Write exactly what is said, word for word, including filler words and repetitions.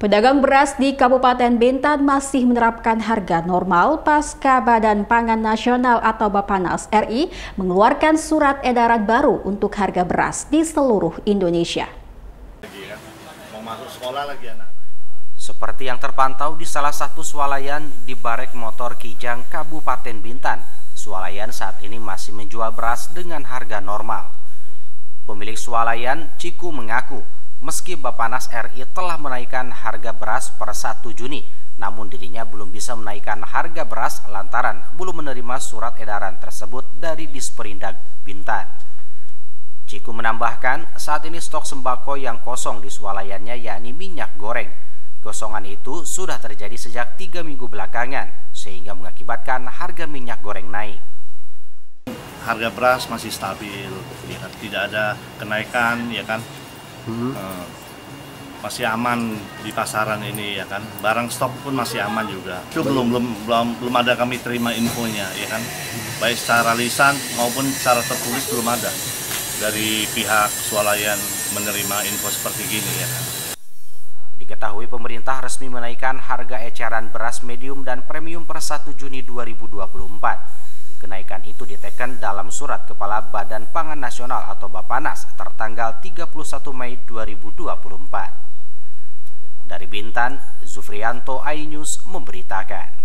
Pedagang beras di Kabupaten Bintan masih menerapkan harga normal pasca Badan Pangan Nasional atau Bappenas R I mengeluarkan surat edaran baru untuk harga beras di seluruh Indonesia. Seperti yang terpantau di salah satu swalayan di Barek Motor Kijang, Kabupaten Bintan, swalayan saat ini masih menjual beras dengan harga normal. Pemilik swalayan, Ciku, mengaku meski Bappenas R I telah menaikkan harga beras per satu Juni, namun dirinya belum bisa menaikkan harga beras lantaran belum menerima surat edaran tersebut dari Disperindag Bintan. Ciku menambahkan, saat ini stok sembako yang kosong di swalayannya yakni minyak goreng. Kosongan itu sudah terjadi sejak tiga minggu belakangan, sehingga mengakibatkan harga minyak goreng naik. Harga beras masih stabil, ya kan? Tidak ada kenaikan, ya kan? Hmm. Uh, masih aman di pasaran ini, ya kan? Barang stok pun masih aman juga. Itu belum belum belum belum ada kami terima infonya, ya kan? Baik secara lisan maupun secara tertulis belum ada dari pihak swalayan menerima info seperti gini, ya kan? Diketahui pemerintah resmi menaikkan harga eceran beras medium dan premium per satu Juni dua ribu dua puluh empat. Kenaikan itu diteken dalam surat Kepala Badan Pangan Nasional atau Bappenas tertanggal tiga puluh satu Mei dua ribu dua puluh empat. Dari Bintan, Zufrianto, iNews memberitakan.